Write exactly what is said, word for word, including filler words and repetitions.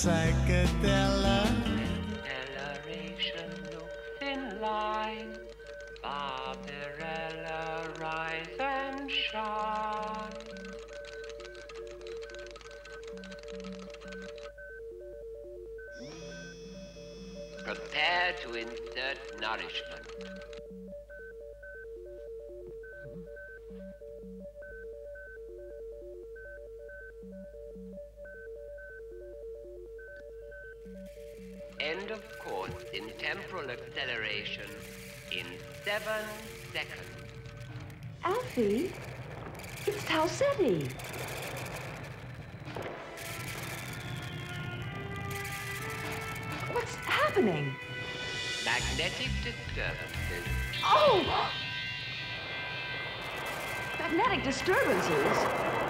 psychedelic. Acceleration looks in line. Barbarella, rise and shine. Prepare to insert nourishment. End of course in temporal acceleration in seven seconds. Alfie, it's Talsetti. What's happening? Magnetic disturbances. Oh! Magnetic disturbances?